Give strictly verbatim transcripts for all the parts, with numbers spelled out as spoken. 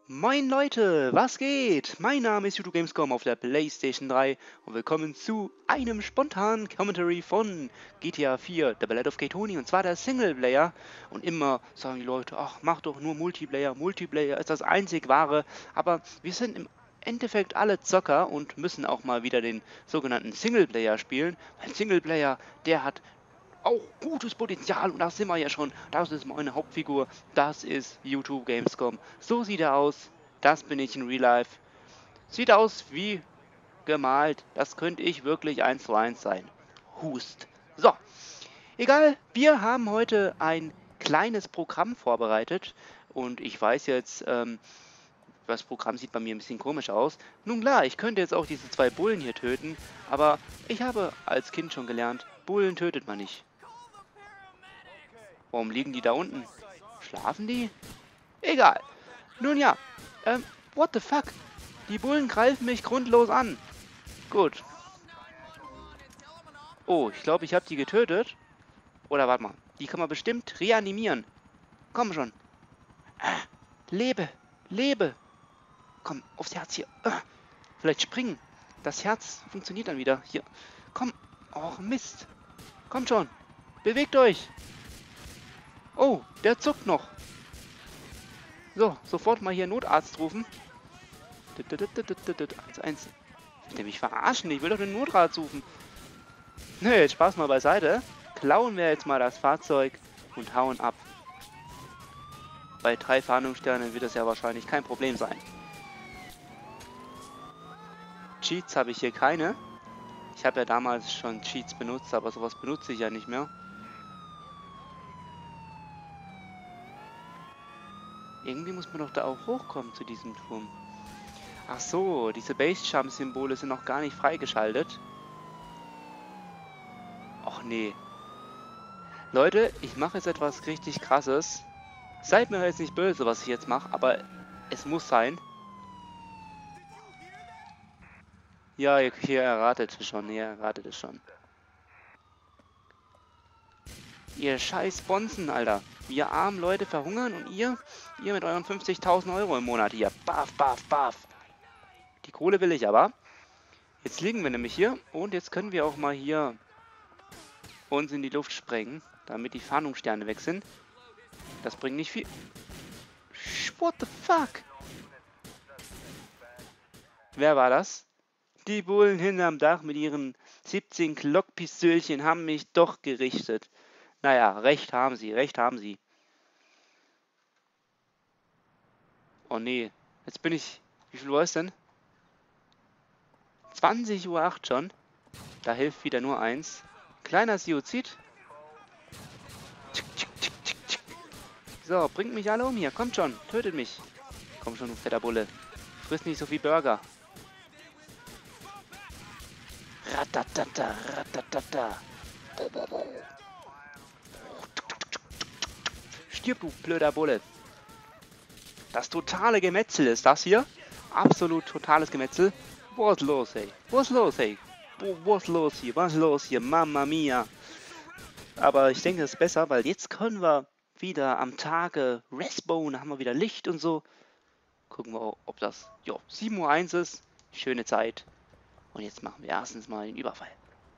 Moin Leute, was geht? Mein Name ist YouTube Gamescom auf der PlayStation drei und willkommen zu einem spontanen Commentary von G T A vier, The Ballad of Gay Tony, und zwar der Singleplayer. Und immer sagen die Leute, ach, mach doch nur Multiplayer, Multiplayer ist das einzig wahre, aber wir sind im Endeffekt alle Zocker und müssen auch mal wieder den sogenannten Singleplayer spielen, weil Singleplayer, der hat auch gutes Potenzial, und da sind wir ja schon. Das ist meine Hauptfigur, das ist YouTube Gamescom. So sieht er aus, das bin ich in Real Life. Sieht aus wie gemalt, das könnte ich wirklich eins zu eins sein. Hust. So, egal, wir haben heute ein kleines Programm vorbereitet und ich weiß jetzt, ähm, das Programm sieht bei mir ein bisschen komisch aus. Nun klar, ich könnte jetzt auch diese zwei Bullen hier töten, aber ich habe als Kind schon gelernt, Bullen tötet man nicht. Warum liegen die da unten? Schlafen die? Egal. Nun ja, ähm, what the fuck? Die Bullen greifen mich grundlos an. Gut. Oh, ich glaube, ich habe die getötet. Oder warte mal, die kann man bestimmt reanimieren. Komm schon. Ah, lebe, lebe. Komm, aufs Herz hier. Ah, vielleicht springen. Das Herz funktioniert dann wieder. Hier. Komm. Och, Mist. Kommt schon. Bewegt euch. Oh, der zuckt noch. So, sofort mal hier Notarzt rufen. eins eins. Will der mich verarschen? Ich will doch den Notarzt rufen. Nö, jetzt Spaß mal beiseite. Klauen wir jetzt mal das Fahrzeug und hauen ab. Bei drei Fahndungssternen wird das ja wahrscheinlich kein Problem sein. Cheats habe ich hier keine. Ich habe ja damals schon Cheats benutzt, aber sowas benutze ich ja nicht mehr. Irgendwie muss man doch da auch hochkommen zu diesem Turm. Ach so, diese Base-Jump-Symbole sind noch gar nicht freigeschaltet. Och nee. Leute, ich mache jetzt etwas richtig Krasses. Seid mir jetzt nicht böse, was ich jetzt mache, aber es muss sein. Ja, ihr, ihr erratet es schon, ihr erratet es schon. Ihr scheiß Bonzen, Alter. Wir armen Leute verhungern und ihr, ihr mit euren fünfzigtausend Euro im Monat hier. Baff, baff, baff. Die Kohle will ich aber. Jetzt liegen wir nämlich hier und jetzt können wir auch mal hier uns in die Luft sprengen, damit die Fahndungssterne weg sind. Das bringt nicht viel. What the fuck? Wer war das? Die Bullen hinterm Dach mit ihren siebzehn Glockpistölchen haben mich doch gerichtet. Naja, recht haben sie, recht haben sie. Oh nee, jetzt bin ich... Wie viel Uhr ist denn? zwanzig Uhr acht schon. Da hilft wieder nur eins. Kleiner Suizid. So, bringt mich alle um hier. Kommt schon, tötet mich. Komm schon, du fetter Bulle. Frisst nicht so viel Burger. Ratatata, ratatata. Stirb, du blöder Bulle. Das totale Gemetzel ist das hier. Absolut totales Gemetzel. Was ist los, ey? Was ist los, ey? Was ist los hier? Was ist los hier? Mamma mia. Aber ich denke, das ist besser, weil jetzt können wir wieder am Tage Respawn, haben wir wieder Licht und so. Gucken wir, ob das, jo, sieben Uhr eins ist. Schöne Zeit. Und jetzt machen wir erstens mal den Überfall.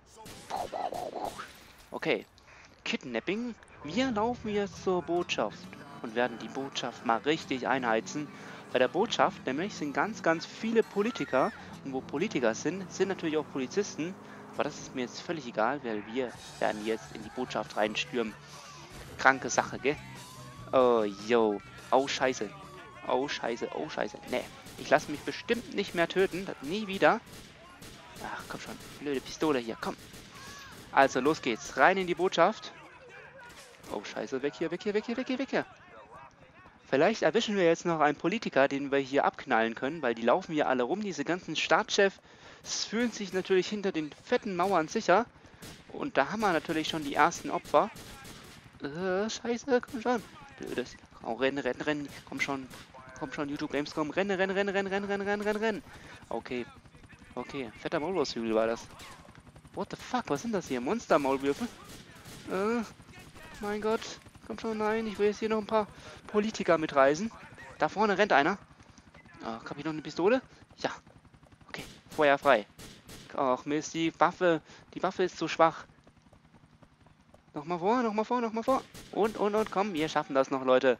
Okay. Kidnapping. Wir laufen jetzt zur Botschaft und werden die Botschaft mal richtig einheizen. Bei der Botschaft nämlich sind ganz, ganz viele Politiker. Und wo Politiker sind, sind natürlich auch Polizisten. Aber das ist mir jetzt völlig egal, weil wir werden jetzt in die Botschaft reinstürmen. Kranke Sache, gell? Oh, yo. Oh, scheiße. Oh, scheiße. Oh, scheiße. Nee. Ich lasse mich bestimmt nicht mehr töten. Das nie wieder. Ach, komm schon. Blöde Pistole hier. Komm. Also, los geht's. Rein in die Botschaft. Oh, scheiße. Weg hier, weg hier, weg hier, weg hier, weg hier. Vielleicht erwischen wir jetzt noch einen Politiker, den wir hier abknallen können, weil die laufen hier alle rum. Diese ganzen Staatschefs fühlen sich natürlich hinter den fetten Mauern sicher. Und da haben wir natürlich schon die ersten Opfer. Äh, scheiße, komm schon. Blödes. Oh, rennen, rennen, rennen. Komm schon. Komm schon, YouTube Gamescom. Rennen, rennen, rennen, rennen, rennen, rennen, rennen, rennen, rennen. Okay. Okay, fetter Maulwurfshügel war das. What the fuck, was sind das hier? Monster-Maulwürfe? Äh, mein Gott. Komm schon, nein, ich will jetzt hier noch ein paar Politiker mitreisen. Da vorne rennt einer. Oh, hab ich noch eine Pistole? Ja. Okay, Feuer frei. Ach Mist, die Waffe, die Waffe ist so schwach. Nochmal vor, nochmal vor, nochmal vor. Und, und, und, komm, wir schaffen das noch, Leute.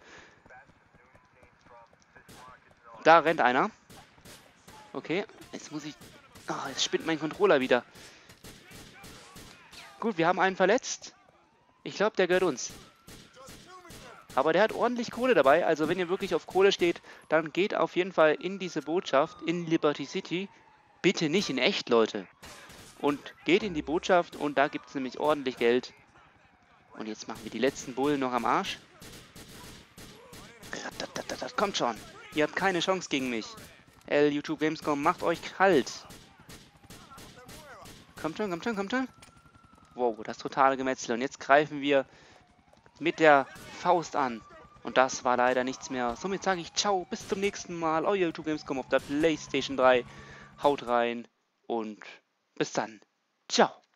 Da rennt einer. Okay, jetzt muss ich... Ah, jetzt spinnt mein Controller wieder. Gut, wir haben einen verletzt. Ich glaube, der gehört uns. Aber der hat ordentlich Kohle dabei. Also wenn ihr wirklich auf Kohle steht, dann geht auf jeden Fall in diese Botschaft in Liberty City. Bitte nicht in echt, Leute. Und geht in die Botschaft und da gibt es nämlich ordentlich Geld. Und jetzt machen wir die letzten Bullen noch am Arsch. Das kommt schon. Ihr habt keine Chance gegen mich. L YouTube Gamescom, macht euch kalt. Kommt schon, kommt schon, kommt schon. Wow, das totale Gemetzel. Und jetzt greifen wir mit der Faust an. Und das war leider nichts mehr. Somit sage ich ciao, bis zum nächsten Mal. Euer YouTube Gamescom auf der PlayStation drei. Haut rein und bis dann. Ciao.